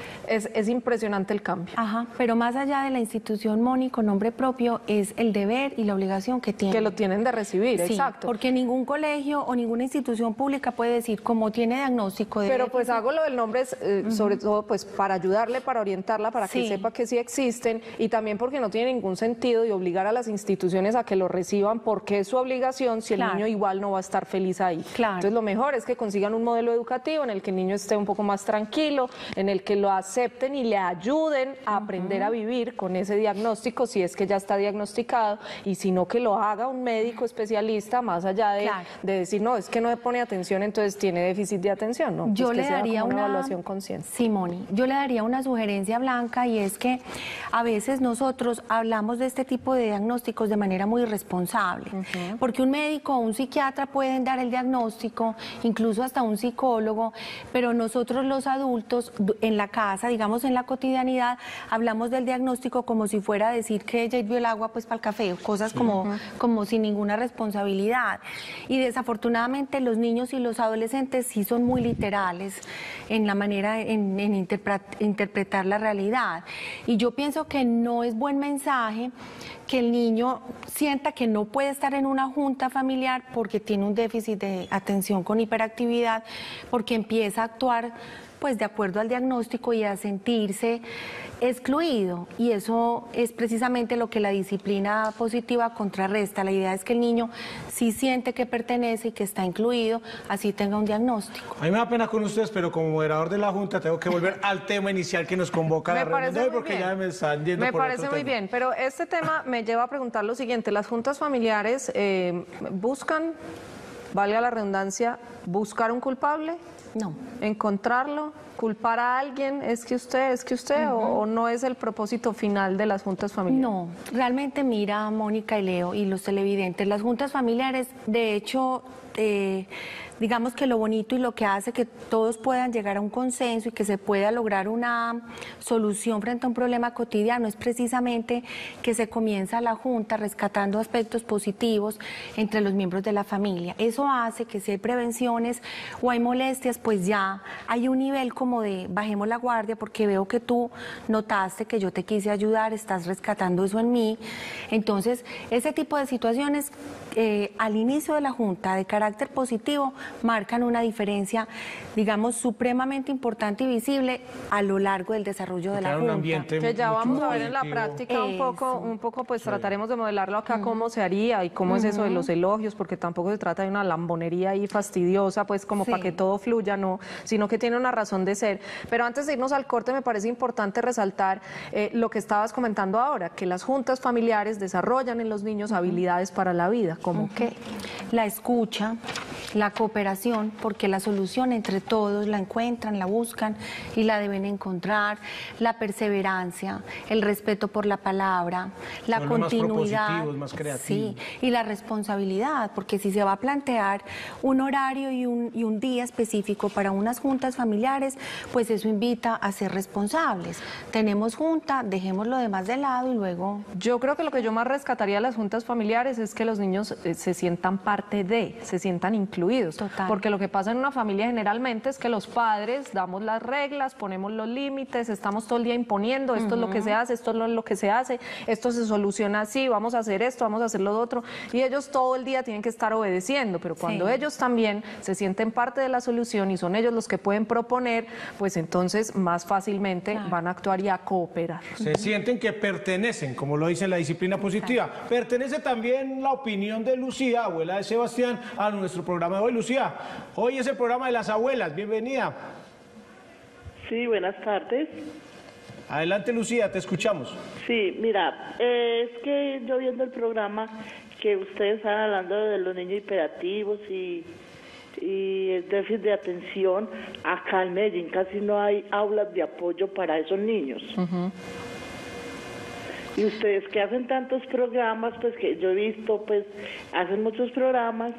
es impresionante el cambio. Ajá, pero más allá de la institución, Moni, con nombre propio, es el deber y la obligación que tiene. Que lo tienen de recibir, Sí, exacto. porque ningún colegio o ninguna institución pública puede decir, como tiene diagnóstico de Pero déficit, pues hago lo del nombre, sobre todo pues para ayudarle, para orientarla, para que Sí. sepa que sí existen y también porque no tiene ningún sentido y obligar a las instituciones a que lo reciban porque es su obligación si el Claro. niño igual no va a estar feliz ahí. Claro. Entonces lo mejor es que consigan un modelo educativo en el que el niño esté un poco más tranquilo, en el que lo acepten y le ayuden a aprender a vivir con ese diagnóstico si es que ya está diagnosticado y si no que lo haga un médico especialista más allá de, Claro. de decir no, es que no me pone atención, entonces tiene déficit de atención, ¿no? Yo Pues que le sea daría como una una evaluación consciente. Sí, Moni, yo le daría una sugerencia, Blanca, y es que a veces nosotros hablamos de este tipo de diagnósticos de manera muy irresponsable, porque un médico o un psiquiatra pueden dar el diagnóstico, incluso hasta un psicólogo, pero nosotros los adultos en la casa, digamos en la cotidianidad, hablamos del diagnóstico como si fuera a decir que ella hirvió el agua pues para el café, cosas como sin ninguna responsabilidad. Y desafortunadamente los niños y los adolescentes sí son muy literales en la manera en interpretar la realidad. Y yo pienso que no es buen mensaje que el niño sienta que no puede estar en una junta familiar porque tiene un déficit de atención con hiperactividad, porque empieza a actuar pues de acuerdo al diagnóstico y a sentirse excluido, y eso es precisamente lo que la disciplina positiva contrarresta. La idea es que el niño sí siente que pertenece y que está incluido, así tenga un diagnóstico. A mí me da pena con ustedes, pero como moderador de la Junta tengo que volver al tema inicial que nos convoca a la reunión de hoy, porque ya me están yendo Me por parece otro muy tema. bien, pero este tema me lleva a preguntar lo siguiente. Las juntas familiares buscan, valga la redundancia, buscar un culpable, No. encontrarlo, culpar a alguien, es que usted, o no es el propósito final de las juntas familiares. No, realmente mira, Mónica y Leo y los televidentes, las juntas familiares, de hecho, digamos que lo bonito y lo que hace que todos puedan llegar a un consenso y que se pueda lograr una solución frente a un problema cotidiano es precisamente que se comienza la junta rescatando aspectos positivos entre los miembros de la familia. Eso hace que si hay prevenciones o hay molestias, pues ya hay un nivel como de bajemos la guardia porque veo que tú notaste que yo te quise ayudar, estás rescatando eso en mí. Entonces, ese tipo de situaciones al inicio de la junta de carácter positivo marcan una diferencia, digamos, supremamente importante y visible a lo largo del desarrollo de la Crear un junta. ambiente Que ya mucho vamos a más ver en la positivo. práctica un poco, pues trataremos de modelarlo acá cómo se haría y cómo es eso de los elogios, porque tampoco se trata de una lambonería ahí fastidiosa, pues como Sí. para que todo fluya, no, sino que tiene una razón de ser. Pero antes de irnos al corte, me parece importante resaltar lo que estabas comentando ahora, que las juntas familiares desarrollan en los niños habilidades para la vida, como qué. La escucha, la cooperación, porque la solución entre todos la encuentran, la buscan y la deben encontrar, la perseverancia, el respeto por la palabra, la Son más continuidad, propositivos, más creativos. sí, y la responsabilidad, porque si se va a plantear un horario y un día específico para unas juntas familiares, pues eso invita a ser responsables. Tenemos junta, dejemos lo demás de lado y luego... Yo creo que lo que yo más rescataría de las juntas familiares es que los niños se sientan parte de, se sientan incluidos. Total. Porque lo que pasa en una familia generalmente es que los padres damos las reglas, ponemos los límites, estamos todo el día imponiendo, esto es lo que se hace, esto no es lo que se hace, esto se soluciona así, vamos a hacer esto, vamos a hacer lo otro. Y ellos todo el día tienen que estar obedeciendo, pero cuando Sí. ellos también se sienten parte de la solución y son ellos los que pueden proponer, pues entonces más fácilmente van a actuar y a cooperar. Se sienten que pertenecen, como lo dice la disciplina positiva. Pertenece también la opinión de Lucía, abuela de Sebastián, a nuestro programa de hoy. Lucía, hoy es el programa de las abuelas. Bienvenida. Sí, buenas tardes. Adelante, Lucía, te escuchamos. Sí, mira, es que yo viendo el programa que ustedes están hablando de los niños hiperactivos y el déficit de atención, acá en Medellín casi no hay aulas de apoyo para esos niños. Y ustedes que hacen tantos programas, pues que yo he visto, pues hacen muchos programas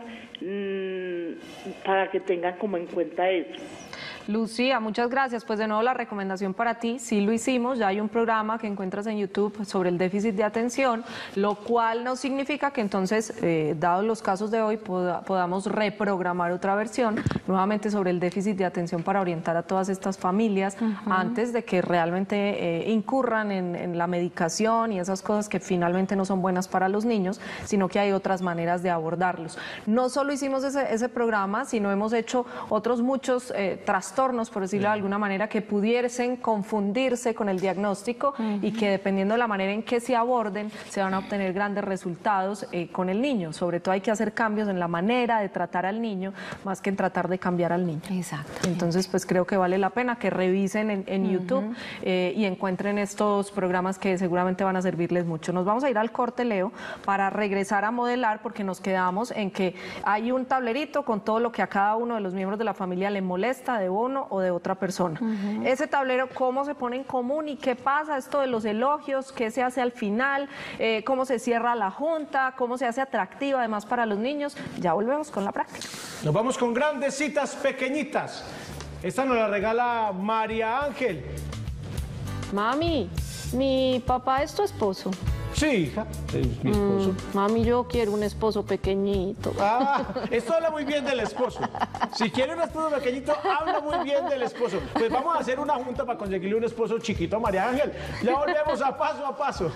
para que tengan como en cuenta eso. Lucía, muchas gracias. Pues de nuevo la recomendación para ti, sí lo hicimos, ya hay un programa que encuentras en YouTube sobre el déficit de atención, lo cual no significa que entonces, dados los casos de hoy, podamos reprogramar otra versión nuevamente sobre el déficit de atención para orientar a todas estas familias antes de que realmente incurran en la medicación y esas cosas que finalmente no son buenas para los niños, sino que hay otras maneras de abordarlos. No solo hicimos ese programa, sino hemos hecho otros muchos trastornos, por decirlo de alguna manera, que pudiesen confundirse con el diagnóstico y que dependiendo de la manera en que se aborden, se van a obtener grandes resultados con el niño. Sobre todo hay que hacer cambios en la manera de tratar al niño, más que en tratar de cambiar al niño. Exacto. Entonces, pues creo que vale la pena que revisen en YouTube y encuentren estos programas que seguramente van a servirles mucho. Nos vamos a ir al corte, Leo, para regresar a modelar, porque nos quedamos en que hay un tablerito con todo lo que a cada uno de los miembros de la familia le molesta de uno o de otra persona. Ese tablero, ¿cómo se pone en común y qué pasa? Esto de los elogios, ¿qué se hace al final? ¿Cómo se cierra la junta? ¿Cómo se hace atractiva además para los niños? Ya volvemos con la práctica. Nos vamos con grandes citas pequeñitas. Esta nos la regala María Ángel. Mami, mi papá es tu esposo. Sí, hija, es mi esposo. Mami, yo quiero un esposo pequeñito. Esto habla muy bien del esposo. Si quiere un esposo pequeñito, habla muy bien del esposo. Pues vamos a hacer una junta para conseguirle un esposo chiquito a María Ángel. Ya volvemos a Paso a Paso.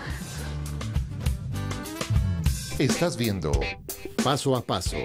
Estás viendo Paso a Paso.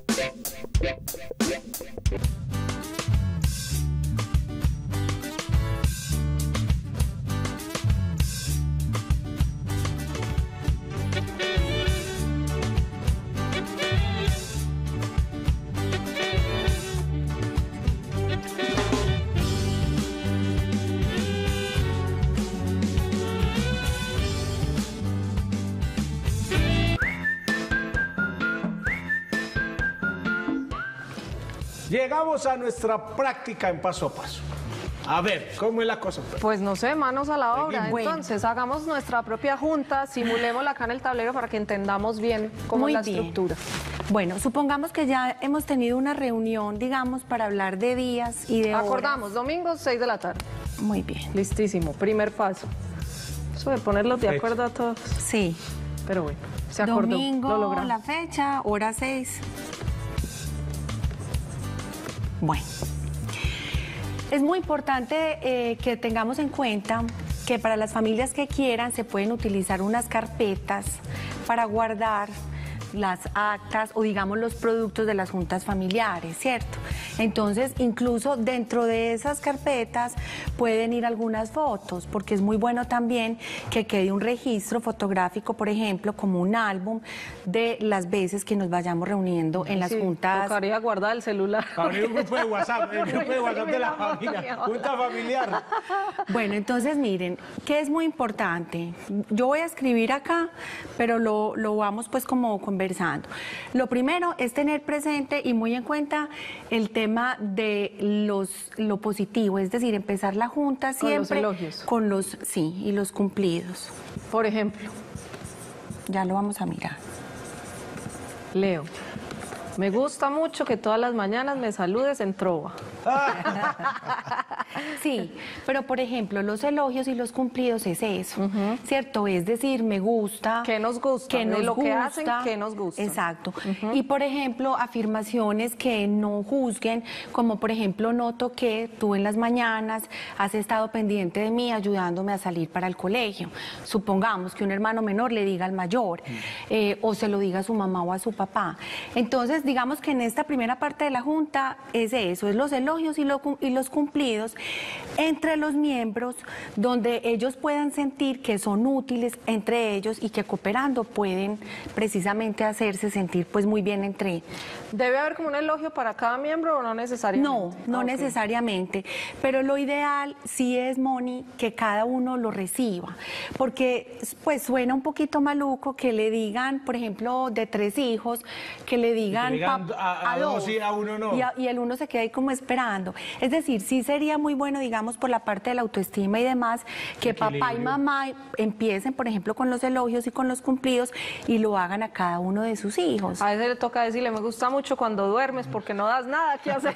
Llegamos a nuestra práctica en Paso a Paso. A ver, ¿cómo es la cosa? Pues no sé, manos a la obra. Bueno. Entonces, hagamos nuestra propia junta, simulémosla acá en el tablero para que entendamos bien cómo es la estructura. Bueno, supongamos que ya hemos tenido una reunión, digamos, para hablar de días y de Acordamos, horas. domingo 6 de la tarde. Muy bien. Listísimo, primer paso. Eso de ponerlos de acuerdo a todos. Sí. Pero bueno, se acordó, Domingo, lo logramos. la fecha, hora 6. Bueno. Es muy importante que tengamos en cuenta que para las familias que quieran se pueden utilizar unas carpetas para guardar las actas o digamos los productos de las juntas familiares, ¿cierto? Entonces, incluso dentro de esas carpetas pueden ir algunas fotos, porque es muy bueno también que quede un registro fotográfico, por ejemplo, como un álbum de las veces que nos vayamos reuniendo en las juntas. Tocaría guardar el celular. Abrir un grupo de WhatsApp, el grupo de WhatsApp de la familia, junta familiar. Bueno, entonces miren, ¿qué es muy importante? Yo voy a escribir acá, pero lo vamos pues como conversando. Lo primero es tener presente y muy en cuenta el tema de lo positivo, es decir, empezar la junta siempre con los elogios. Con los, sí, y los cumplidos. Por ejemplo, ya lo vamos a mirar. Leo, me gusta mucho que todas las mañanas me saludes en trova. Sí, pero por ejemplo, los elogios y los cumplidos es eso, ¿cierto? Es decir, me gusta. ¿Qué nos gusta? Que de nos lo que gusta, hacen, ¿qué nos gusta? Exacto. Y por ejemplo, afirmaciones que no juzguen, como por ejemplo, noto que tú en las mañanas has estado pendiente de mí, ayudándome a salir para el colegio. Supongamos que un hermano menor le diga al mayor, o se lo diga a su mamá o a su papá. Entonces, digamos que en esta primera parte de la junta es eso, es los elogios y los cumplidos, entre los miembros, donde ellos puedan sentir que son útiles entre ellos y que cooperando pueden precisamente hacerse sentir pues muy bien entre. ¿Debe haber como un elogio para cada miembro o no necesariamente? No necesariamente, pero lo ideal sí es, Moni, que cada uno lo reciba, porque pues suena un poquito maluco que le digan, por ejemplo, de 3 hijos, que le digan a 2 y a 1 no. Y el uno se queda ahí como esperando. Es decir, sí sería muy bueno, digamos, por la parte de la autoestima y demás, que papá y mamá empiecen, por ejemplo, con los elogios y con los cumplidos y lo hagan a cada uno de sus hijos. A veces le toca decirle, me gusta mucho cuando duermes porque no das nada que hacer.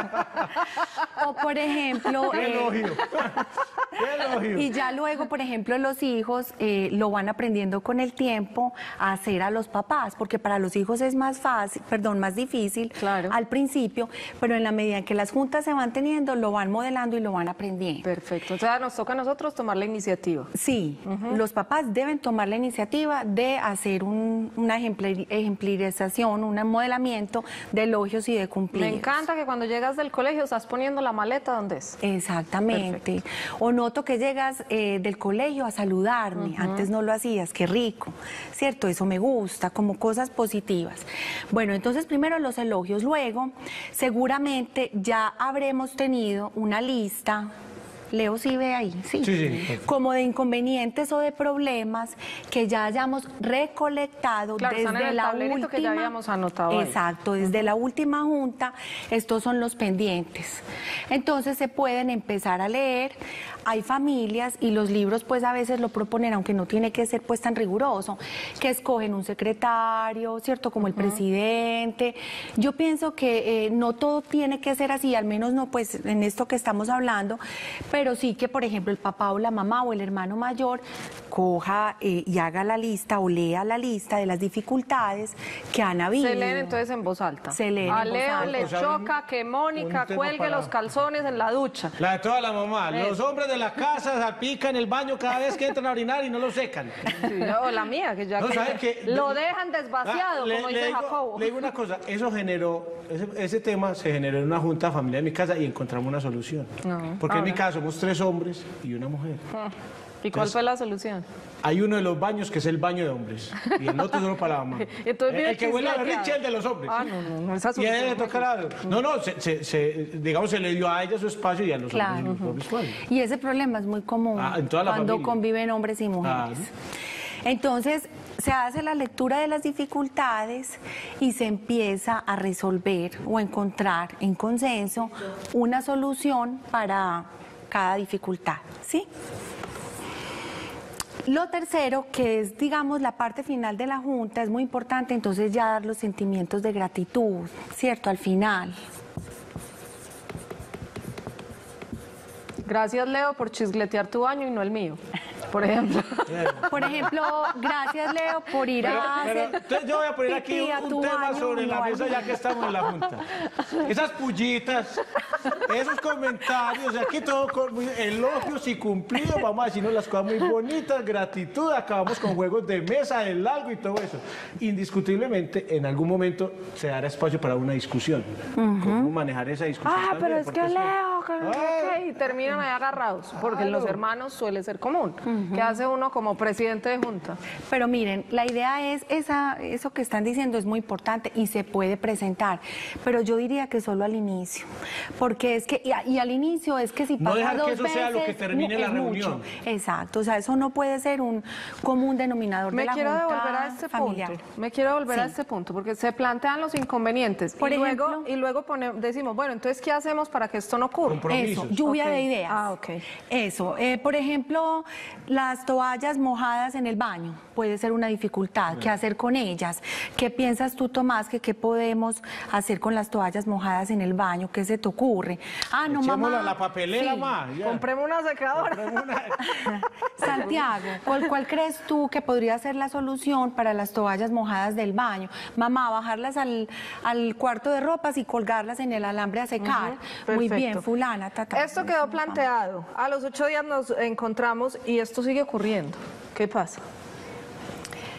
O por ejemplo... ¡Qué elogio! ¡Qué elogio! Y ya luego, por ejemplo, los hijos lo van aprendiendo con el tiempo a hacer a los papás, porque para los hijos es más fácil, más difícil al principio, pero en la medida en que las juntas se van teniendo, lo van modelando y lo van aprendiendo. Perfecto. O sea, nos toca a nosotros tomar la iniciativa. Sí, los papás deben tomar la iniciativa de hacer una ejemplarización, un modelamiento de elogios y de cumplidos. Me encanta que cuando llegas del colegio estás poniendo la maleta donde es. Exactamente. Perfecto. O noto que llegas del colegio a saludarme, antes no lo hacías, qué rico, ¿cierto? Eso me gusta, como cosas positivas. Bueno, entonces primero los elogios, luego seguramente ya habremos tenido una lista. Leo, sí ve ahí, sí. Como de inconvenientes o de problemas que ya hayamos recolectado desde la última, que ya habíamos anotado. Exacto, desde la última junta, estos son los pendientes. Entonces se pueden empezar a leer. Hay familias y los libros pues a veces lo proponen, aunque no tiene que ser pues tan riguroso, que escogen un secretario, ¿cierto? Como el presidente. Yo pienso que no todo tiene que ser así, al menos no pues en esto que estamos hablando, pero sí que por ejemplo el papá o la mamá o el hermano mayor coja y haga la lista o lea la lista de las dificultades que han habido. Se leen entonces en voz alta. Se leen a Leo le choca que Mónica cuelgue los calzones en la ducha. La de toda la mamá. Los hombres de la casa salpican el baño cada vez que entran a orinar y no lo secan. Sí, o la mía, que ya no, lo dejan desvaciado, como dice Jacobo. Le digo una cosa, eso generó, ese tema se generó en una junta familiar en mi casa y encontramos una solución. Porque en mi casa somos 3 hombres y una mujer. ¿Y cuál fue la solución? Hay uno de los baños que es el baño de hombres y el otro solo para la mamá. El que huele a berrinche, el de los hombres. No, esa solución. Y a él le toca la... digamos, se le dio a ella su espacio y a los hombres su espacio. Y ese problema es muy común en toda la cuando familia conviven hombres y mujeres. Entonces, se hace la lectura de las dificultades y se empieza a resolver o encontrar en consenso una solución para cada dificultad, ¿sí? Lo tercero, que es, digamos, la parte final de la junta, es muy importante, entonces ya dar los sentimientos de gratitud, ¿cierto? Al final. Gracias, Leo, por chisgletear tu baño y no el mío, por ejemplo. Por ejemplo, gracias, Leo, por ir a hacer... Entonces yo voy a poner aquí un tema sobre la mesa ya que estamos en la junta. Esas pullitas, esos comentarios, aquí todo con elogios y cumplidos, vamos a decirnos las cosas muy bonitas, gratitud, acabamos con juegos de mesa, de largo y todo eso. Indiscutiblemente, en algún momento se dará espacio para una discusión. ¿Cómo manejar esa discusión? Pero es que Leo, y terminan ahí agarrados, porque en los hermanos suele ser común. ¿Qué hace uno como presidente de junta? Pero miren, la idea es, eso que están diciendo es muy importante y se puede presentar, pero yo diría que solo al inicio, porque es que, y al inicio es que si pasa no dejar 2 que eso veces, sea lo que termine la reunión. Mucho. Exacto, o sea, eso no puede ser un común denominador de la junta familiar. Me quiero devolver a este punto, porque se plantean los inconvenientes Por ejemplo, luego decimos, bueno, entonces, ¿qué hacemos para que esto no ocurra? Eso, lluvia de ideas. Eso, por ejemplo, las toallas mojadas en el baño puede ser una dificultad. ¿Qué hacer con ellas? ¿Qué piensas tú, Tomás, que qué podemos hacer con las toallas mojadas en el baño? ¿Qué se te ocurre? No, mamá. La papelera, compremos una secadora. Santiago, ¿cuál crees tú que podría ser la solución para las toallas mojadas del baño? Mamá, bajarlas al cuarto de ropas y colgarlas en el alambre a secar. Muy bien, fulana. Esto quedó planteado. A los 8 días nos encontramos y esto sigue ocurriendo. ¿Qué pasa?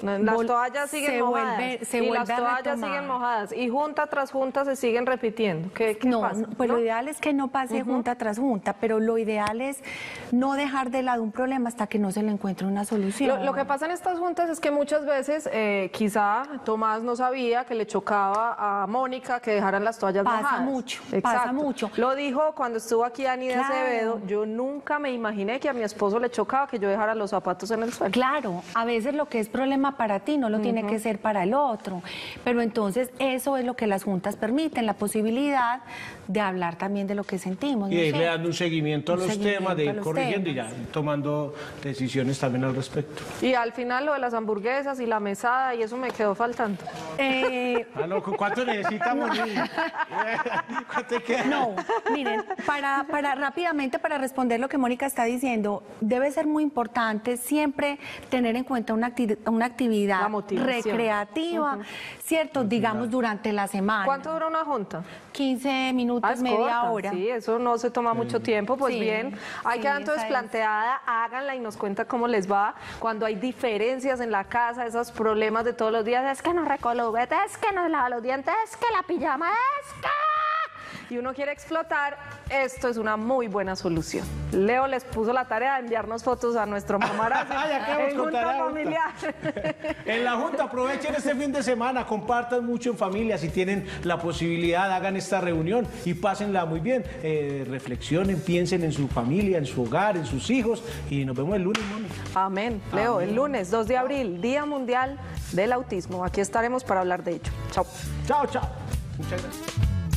Las toallas siguen mojadas. Y las toallas siguen mojadas. Y junta tras junta se siguen repitiendo. ¿Qué pasa? Pues lo ideal es que no pase junta tras junta, pero lo ideal es no dejar de lado un problema hasta que no se le encuentre una solución. Lo que pasa en estas juntas es que muchas veces quizá Tomás no sabía que le chocaba a Mónica que dejaran las toallas mojadas. Pasa mucho. Lo dijo cuando estuvo aquí Ani de Acevedo. Yo nunca me imaginé que a mi esposo le chocaba que yo dejara los zapatos en el suelo. Claro, a veces lo que es problema para ti no lo tiene que ser para el otro, pero entonces eso es lo que las juntas permiten, la posibilidad de hablar también de lo que sentimos. Y de irle dando un seguimiento a los temas, de ir corrigiendo y ya tomando decisiones también al respecto. Y al final lo de las hamburguesas y la mesada, y eso me quedó faltando. ¿Cuánto necesitamos? ¿Cuánto queda? No, miren, rápidamente para responder lo que Mónica está diciendo, debe ser muy importante siempre tener en cuenta una actividad recreativa, ¿cierto? Digamos durante la semana. ¿Cuánto dura una junta? 15 minutos, media hora. Sí, eso no se toma mucho tiempo, pues bien. Hay que entonces planteada, háganla y nos cuenta cómo les va cuando hay diferencias en la casa, esos problemas de todos los días, es que no recojo juguetes, es que no lava los dientes, es que la pijama, es que... Y uno quiere explotar, esto es una muy buena solución. Leo les puso la tarea de enviarnos fotos a nuestro mamarazzo en junta familiar. En la junta aprovechen este fin de semana, compartan mucho en familia, si tienen la posibilidad hagan esta reunión y pásenla muy bien, reflexionen, piensen en su familia, en su hogar, en sus hijos y nos vemos el lunes, Mónica. Amén. Leo, el lunes 2 de abril, Día Mundial del Autismo. Aquí estaremos para hablar de ello. Chao. Chao, chao. Muchas gracias.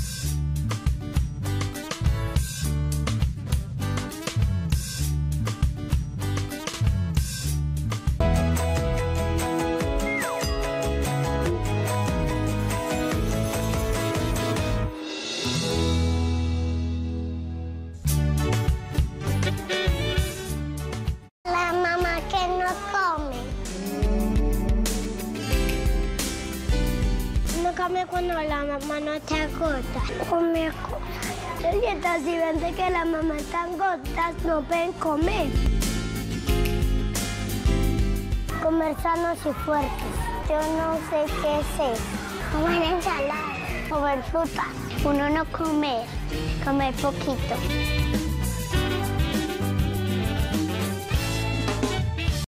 La mamá que no come. No come cuando la mamá no está gorda. Come cosas. Y entonces si ven de que la mamá está gorda, no pueden comer. Comer sanos y fuertes. Yo no sé qué es eso. Comer ensalada, comer fruta. Uno no comer, comer poquito.